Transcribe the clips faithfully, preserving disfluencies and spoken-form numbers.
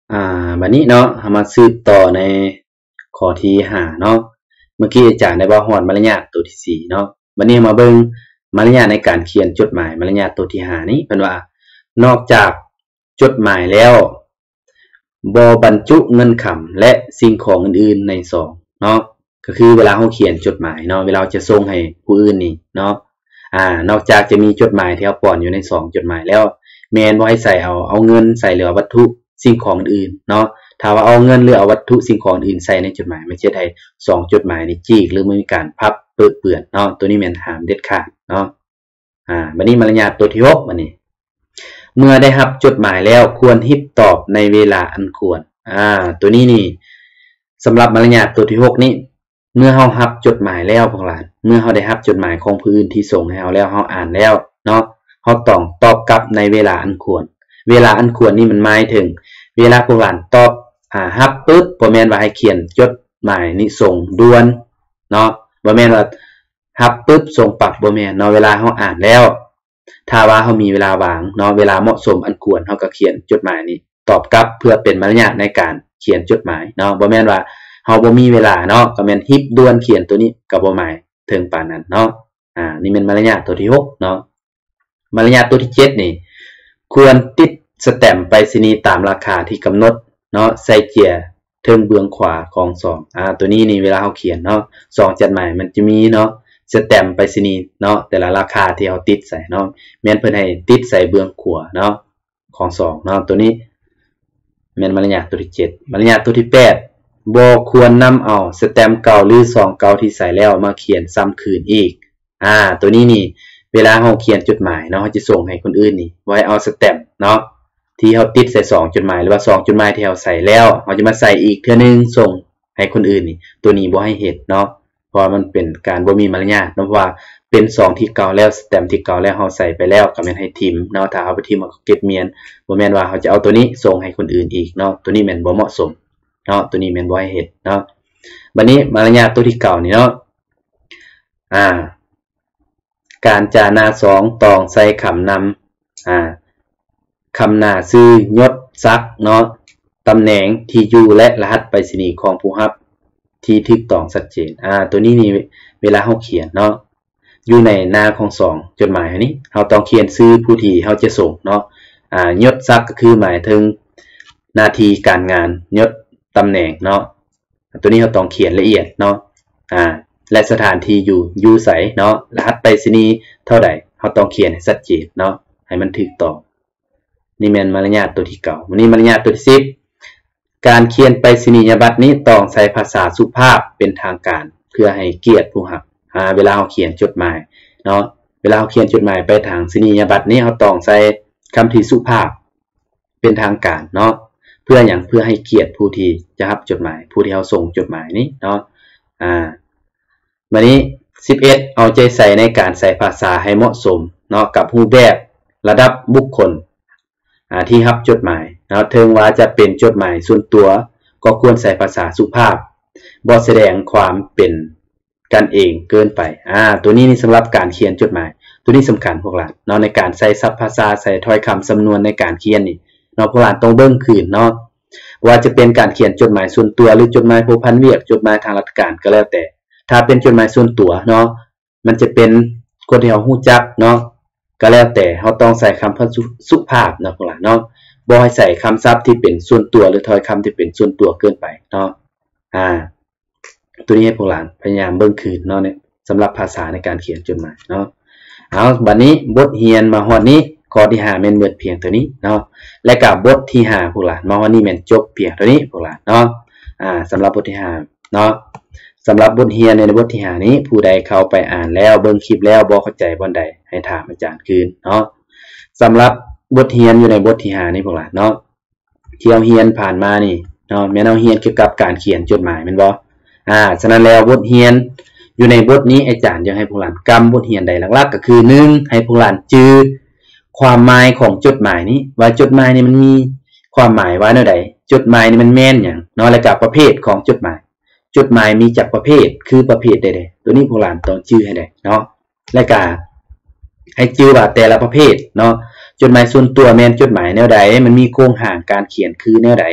อ่าบัดนี้เนาะเฮามาสืบต่อในข้อที่ห้าเนาะเมื่อกี้อาจารย์ได้เว้าฮอดมารยาทตัวที่สี่เนาะบัดนี้มาเบิ่งมารยาทในการเขียนจดหมายมารยาทตัวที่ห้านี้เพิ่นว่านอกจากจดหมายแล้วบ่บรรจุเงินคำและสิ่งของอื่นๆในซองเนาะก็คือเวลาเฮาเขียนจดหมายเนาะเวลาจะส่งให้ผู้อื่นนี่เนาะอ่านอกจากจะมีจดหมายที่เฮาป้อนอยู่ในซองจดหมายแล้วแม่นบ่ให้ใส่เอาเอาเงินใส่หรือวัตถุสิ่งของอื่นเนาะถ้าว่าเอาเงินหรือเอาวัตถุสิ่งของอื่นใส่ในจดหมายมันจะให้ซองจดหมายนี่จีกหรือมีการพับเปื้อนเปื้อนเนาะตัวนี้แม่นห้ามเด็ดขาดเนาะอ่าบัดนี้มารยาทตัวที่หกบัดนี้เมื่อได้รับจดหมายแล้วควรรีบตอบในเวลาอันควรอ่าตัวนี้นี่สำหรับมารยาทตัวที่หกนี้เมื่อเฮารับจดหมายแล้วพวกหลานเมื่อเฮาได้รับจดหมายของผู้อื่นที่ส่งให้เฮาแล้วเฮาอ่านแล้วเนาะเฮาต้องตอบกลับในเวลาอันควรเวลาอันควรนี่มันหมายถึงเวลาพวกหลานตอบอ่ารับปึ๊บบ่แม่นว่าให้เขียนจดหมายนี่ส่งด่วนเนาะบ่แม่นว่ารับปึ๊บส่งปับบ่แม่นเนาะเวลาเฮาอ่านแล้วถ้าว่าเฮามีเวลาว่างเนาะเวลาเหมาะสมอันควรเฮาก็เขียนจดหมายนี้ตอบกลับเพื่อเป็นมารยาทในการเขียนจดหมายเนาะบ่แม่นว่าเฮาบ่มีเวลาเนาะก็แม่นรีบด่วนเขียนตัวนี้ก็บ่หมายถึงปานนั้นเนาะอ่านี่แม่นมารยาทตัวที่หกเนาะมารยาทตัวที่เจ็ดนี่ควรติดสแตมป์ไปรษณีย์ตามราคาที่กำหนดเนาะใส่เจียเทิงเบื้องขวาของซองอ่าตัวนี้นี่เวลาเฮาเขียนเนาะซองจดหมายมันจะมีเนาะสแตมป์ไปรษณีย์เนาะแต่ละราคาที่เฮาติดใส่เนาะแม่นเพิ่นให้ติดใส่เบื้องขวาเนาะของซองเนาะตัวนี้แม่นมารยาทตัวที่เจ็ดมารยาทตัวที่แปดบ่ควรนำเอาสแตมป์เก่าหรือซองเก่าที่ใส่แล้วมาเขียนซ้ำคืนอีกอ่าตัวนี้นี่เวลาเฮาเขียนจดหมายเนาะเฮาจะส่งให้คนอื่นนี่ไว้เอาสแตมป์เนาะที่เฮาติดใส่ซองจดหมายหรือว่าซองจดหมายที่เฮาใส่แล้วเฮาจะมาใส่อีกเทื่อนึงส่งให้คนอื่นนี่ตัวนี้บ่ให้เฮ็ดเนาะเพราะมันเป็นการบ่มีมารยาทเนาะเพราะว่าเป็นซองที่เก่าแล้วสแตมป์ที่เก่าแล้วเฮาใส่ไปแล้วก็แม่นให้ทิ่มเนาะถ้าเอาไปทิ่มก็เก็บเมียนบ่แม่นว่าเฮาจะเอาตัวนี้ส่งให้คนอื่นอีกเนาะตัวนี้แม่นบ่เหมาะสมเนาะตัวนี้แม่นบ่ให้เฮ็ดเนาะบัดนี้มารยาทตัวที่เก้านี่เนาะอ่าการจาหน้าซองต้องใส่คำนำอ่าคำหน้าชื่อยศศักดิ์เนาะตำแหน่งที่อยู่และรหัสไปรษณีย์ของผู้รับที่ถูกต้องชัดเจนอ่าตัวนี้นี่เวลาเฮาเขียนเนาะอยู่ในหน้าของซองจดหมายอันนี้เฮาต้องเขียนชื่อผู้ที่เฮาจะส่งเนาะอ่ายศศักดิ์ก็คือหมายถึงหน้าที่การงานยศตำแหน่งเนาะตัวนี้เฮาต้องเขียนละเอียดเนาะอ่าและสถานที่อยู่อยู่ไสเนาะรหัสไปรษณีย์เท่าใดเฮาต้องเขียนให้ชัดเจนเนาะให้มันถูกต้องนี่แม่นมารยาทตัวที่เก้าวันนี้มารยาทตัวที่สิบการเขียนไปรษณียบัตรนี้ต้องใช้ภาษาสุภาพเป็นทางการเพื่อให้เกียรติผู้รับอ่าเวลาเฮาเขียนจดหมายเนาะเวลาเฮาเขียนจดหมายไปทางษณียบัตรนี้เฮาต้องใช้คำที่สุภาพเป็นทางการเนาะเพื่อหยังเพื่อให้เกียรติผู้ที่จะรับจดหมายผู้ที่เฮาส่งจดหมายนี้เนาะอ่าบัดนี้สิบเอ็ดเอาใจใส่ในการใส่ภาษาให้เหมาะสมเนาะกับรูปแบบระดับบุคคลอ่าที่รับจดหมายเนาะถึงว่าจะเป็นจดหมายส่วนตัวก็ควรใส่ภาษาสุภาพบ่แสดงความเป็นกันเองเกินไปอ่าตัวนี้นี่สำหรับการเขียนจดหมายตัวนี้สำคัญพวกหลานเนาะในการใส่ศัพท์ภาษาใส่ถ้อยคำสำนวนในการเขียนนี่เนาะพวกหลานต้องเบิ่งคืนเนาะว่าจะเป็นการเขียนจดหมายส่วนตัวหรือจดหมายผู้พันเวียกจดหมายทางราชการก็แล้วแต่ถ้าเป็นจดหมายส่วนตัวเนาะมันจะเป็นคนที่เฮาฮู้จักเนาะก็แล้วแต่เฮาต้องใส่คำสุภาพเนาะพวกหลานเนาะบ่ให้ใส่คำศัพท์ที่เป็นส่วนตัวหรือถ้อยคำที่เป็นส่วนตัวเกินไปเนาะอ่าตัวนี้ให้พวกหลานพยายามเบิ่งคืนเนาะเนี่ยสำหรับภาษาในการเขียนจดหมายเนาะเอาบัดนี้บทเรียนมาฮอดนี้ข้อที่ห้าแม่นเบิดเพียงตัวนี้เนาะและก็บทที่ห้าพวกหลานมาฮอดนี้แม่นจบเพียงตัวนี้พวกหลานเนาะอ่าสำหรับบทที่ห้าเนาะสำหรับบทเรียนในบทที่ห้านี้ผู้ใดเข้าไปอ่านแล้วเบิ่งคลิปแล้วบ่เข้าใจบ่ใดให้ถามอาจารย์คืนเนาะสำหรับบทเรียนอยู่ในบทที่ห้านี้พวกหลานเนาะที่เราเรียนผ่านมานี่เนาะแม่นเราเรียนเกี่ยวกับการเขียนจดหมายแม่นบ่อ่าฉะนั้นแล้วบทเรียนอยู่ในบทนี้อาจารย์อยากให้พวกหลานกำบทเรียนใดหลักๆก็คือหนึ่งให้พวกหลานจื้อความหมายของจดหมายนี้ว่าจดหมายนี่มันมีความหมายว่าแนวใดจดหมายนี่มันแม่นหยังเนาะแล้วก็ประเภทของจดหมายจดหมายมีจักประเภทคือประเภทใดๆตัวนี้พวกหลานต้องจื้อให้ได้เนาะแล้วก็ให้จื้อว่าแต่ละประเภทเนาะจดหมายส่วนตัวแม่นจดหมายแนวใดมันมีโครงสร้างการเขียนคือแนวใด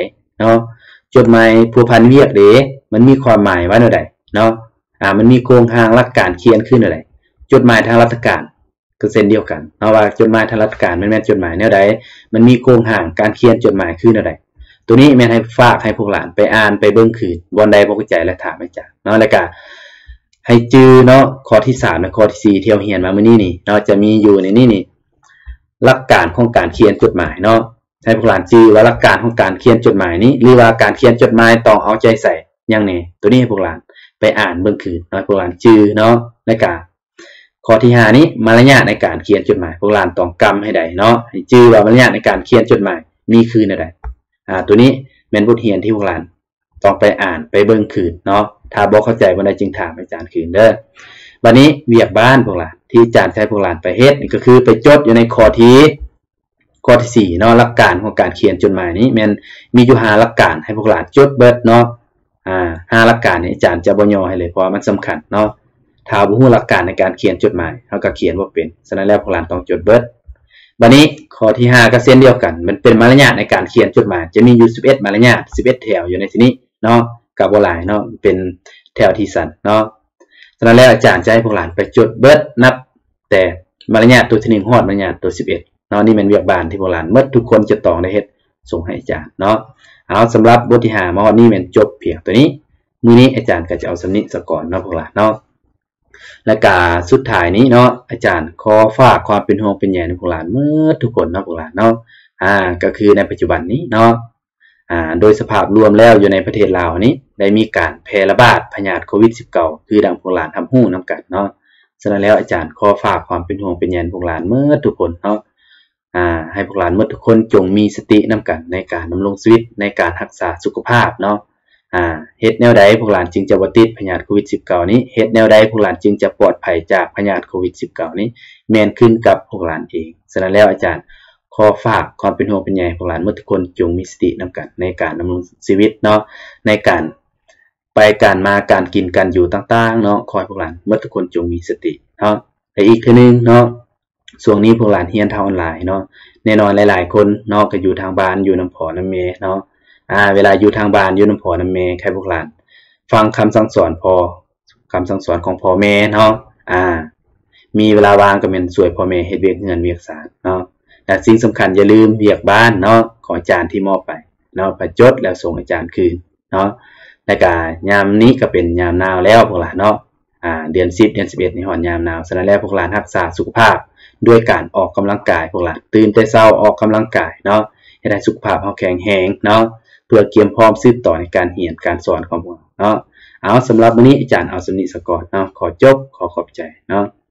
นาะจดหมายผัวพันเวียกเด้มันมีความหมายว่าแนวใดเนาะอ่ามันมีโครงทางหลักการเขียนขึ้นแนวใดจดหมายทางราชการก็เช่นเดียวกันเนาะว่าจดหมายทางราชการมันแม่นจดหมายแนวใดมันมีโครงทางการเขียนจดหมายคือแนวใดตัวนี้แม่นให้ฝากให้พวกหลานไปอ่านไปเบิ่งคืนบ่ใดบ่เข้าใจและถามอาจารย์เนาะแล้วก็ให้จื้อเนาะข้อที่สามและข้อที่สี่ที่เราเรียนมามื้อนี้นี่เนาะจะมีอยู่ในนี้นี่หลักการของการเขียนจดหมายเนาะให้พวกหลานจื้อว่าหลักการของการเขียนจดหมายนี้หรือว่าการเขียนจดหมายต้องเอาใจใส่อย่างแน่ตัวนี้ให้พวกหลานไปอ่านเบิ่งคืนเนาะพวกหลานจื้อเนาะแล้วก็ข้อที่ห้านี้มารยาทในการเขียนจดหมายพวกหลานต้องกำให้ได้เนาะให้จื้อว่ามารยาทในการเขียนจดหมายมีคือแนวใดอ่าตัวนี้แม่นบทเรียนที่พวกหลานต้องไปอ่านไปเบิ่งคืนเนาะถ้าบ่เข้าใจบ่ได้จึงถามอาจารย์คืนเด้อบัดนี้เวียกบ้านพวกหลานที่อาจารย์ใช้พวกหลานไปเฮ็ดนี่ก็คือไปจดอยู่ในข้อที่ข้อที่สี่เนาะหลักการของการเขียนจดหมายนี้แม่นมีอยู่ห้าหลักการให้พวกหลานจดเบิดเนาะอ่าห้าหลักการนี้อาจารย์จะบ่ย่อให้เลยเพราะมันสำคัญเนาะถ้าบ่ฮู้หลักการในการเขียนจดหมายเฮาก็เขียนบ่เป็นฉะนั้นแล้วพวกหลานต้องจดเบิดบัดนี้ข้อที่ห้าก็เช่นเดียวกันมันเป็นมารยาทในการเขียนจดหมายจะมีอยู่สิบเอ็ดมารยาทสิบเอ็ดแถวอยู่ในที่นี้เนาะก็บ่หลายเนาะเป็นแถวที่สั้นเนาะฉะนั้นแล้วอาจารย์จะให้พวกหลานไปจดเบิดนับแต่มารยาทตัวที่หนึ่งฮอดมารยาทตัวสิบเอ็ดเนาะนี่แม่นเวียกบ้านที่พวกหลานหมดทุกคนจะต้องได้เฮ็ดส่งให้อาจารย์เนาะเอาสำหรับบทที่ห้ามาฮอดนี้แม่นจบเพียงตัวนี้มื้อนี้อาจารย์ก็จะเอาสำนี้ซะก่อนเนาะพวกหลานเนาะและก็สุดท้ายนี้เนาะอาจารย์ขอฝากความเป็นห่วงเป็นใยในพวกหลานหมดทุกคนเนาะพวกหลานเนาะอ่าก็คือในปัจจุบันนี้เนาะอ่าโดยสภาพรวมแล้วอยู่ในประเทศลาวนี้ได้มีการแพร่ระบาดพยาธิโควิด สิบเก้า คือดังพวกหลานทำฮู้นำกันเนาะฉะนั้นแล้วอาจารย์ขอฝากความเป็นห่วงเป็นใยพวกหลานหมดทุกคนเนาะอ่าให้พวกหลานหมดทุกคนจงมีสตินำกันในการดำรงชีวิตในการรักษาสุขภาพเนาะอ่าเฮ็ดแนวใดพวกหลานจึงจะบ่ติดพยาธิโควิด สิบเก้า นี้เฮ็ดแนวใดพวกหลานจึงจะปลอดภัยจากพยาธิโควิด สิบเก้า นี้แม่นขึ้นกับพวกหลานเองฉะนั้นแล้วอาจารย์ขอฝากความเป็นห่วงเป็นใยพวกหลานหมดทุกคนจงมีสตินำกันในการดำรงชีวิตเนาะในการไปการมาการกินการอยู่ต่างๆเนาะขอให้พวกหลานหมดทุกคนจงมีสติเนาะและอีกทีนึงเนาะช่วงนี้พวกหลานเรียนทางออนไลน์เนาะแน่นอนหลายๆคนเนาะก็อยู่ทางบ้านอยู่นำพ่อนำแม่เนาะอ่าเวลาอยู่ทางบ้านอยู่นำพ่อนำแม่ใครพวกหลานฟังคำสั่งสอนพ่อคำสั่งสอนของพ่อแม่เนาะอ่ามีเวลาว่างก็แม่นช่วยพ่อแม่เฮ็ดเวียกเรือนเวียกศาลเนาะและสิ่งสำคัญอย่าลืมเวียกบ้านเนาะของอาจารย์ที่มอบไปเนาะไปจดแล้วส่งอาจารย์คืนเนาะและก็ยามนี้ก็เป็นยามหนาวแล้วพวกหลานเนาะอ่าเดือนสิบเดือนสิบเอ็ดนี่ฮอดยามหนาวฉะนั้นแล้วพวกหลานรักษาสุขภาพด้วยการออกกำลังกายพวกหลานตื่นแต่เช้าออกกำลังกายเนาะให้ได้สุขภาพเฮาแข็งแรงเนาะเพื่อเตรียมพร้อมสืบต่อในการเรียนการสอนของพวกเราเนาะเอาสำหรับวันนี้อาจารย์เอาสำนี้ซะก่อนเนาะขอจบขอขอบใจเนาะ